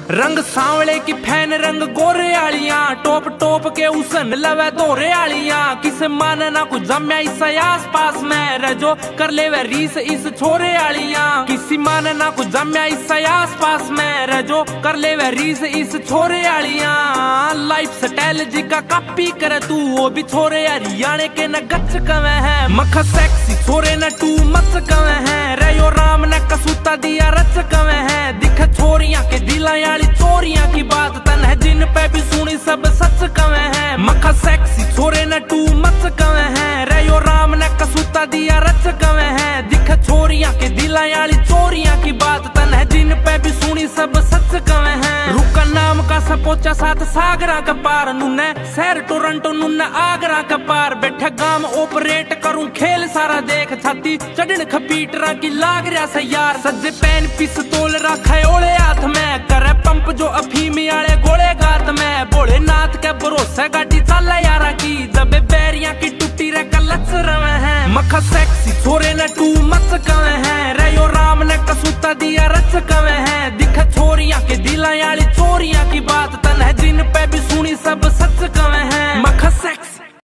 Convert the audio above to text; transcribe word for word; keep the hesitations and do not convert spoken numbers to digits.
रंग सांवले की फैन रंग गोरे आलियां, टोप टोप के उसन लवे दोरे आलियां। किसे माने ना कुछ जम्या इस आस पास में रजो कर ले वे रीस इस छोरे आलियां। किसी माने ना कुछ जम्या इस आस पास में रजो कर ले वे रीस इस छोरे आलियां। लाइफ स्टाइल जी का कॉपी करे तू वो भी छोरे हरियाणे के न गच कवे है। मखा सेक्सी छोरे न टू मच कवे है। रयो राम न कसूता दिया रच कवे है। दिख छोरियां के दिला याली चोरियां की बात तन है जिन पे भी सुनी सब सच कवे है। मखा सेक्सी छोरे न टू मच कवे है। रयो राम न कसूता दिया रच कवे है। दिख छोरियां के दिला याली चोरियां की बात तन है जिन पे भी सुनी सब सच कवे है। रुका नाम का सपोचा साथ सागरा का पार नुने शहर टोरंटो नुने आगरा का पार। बैठे गाम ऑपरेट करूं खेल सारा देख छाती चढ़न खपीटरा की लाग रहा से यार। सज्जे पैन पिस्तौल रखे ओले हाथ में करे पंप जो अफीमी आले गोले गात में। भोले नाथ के भरोसे गाड़ी चल यारा की दबे बैरियां की टूटी रे कलच रवे है। मखा सेक्सी छोरे न टू मच कवे है। रयो राम ने कसूता दिया रच कवे